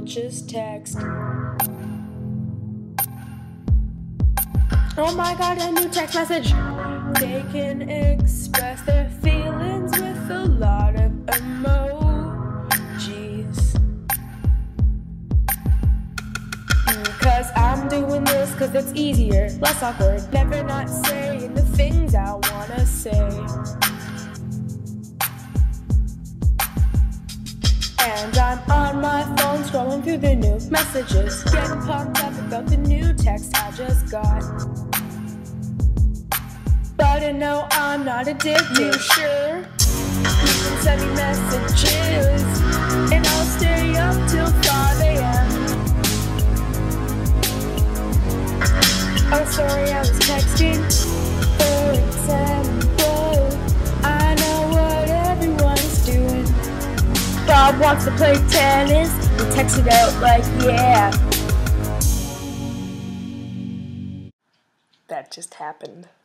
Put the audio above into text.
girl just text. Oh my god, a new text message. They can express their feelings with a lot of emojis. Cause I'm doing this cause it's easier, less awkward, never not saying the things I wanna say. And I'm on my phone scrolling through the new messages, getting pumped up about the new text I just got. But I know I'm not addicted. You sure? You can send me messages, and I'll stay up till 5 a.m. Oh, sorry, I was texting. For example, I know what everyone's doing. Bob wants to play tennis. We text it out like, yeah. That just happened.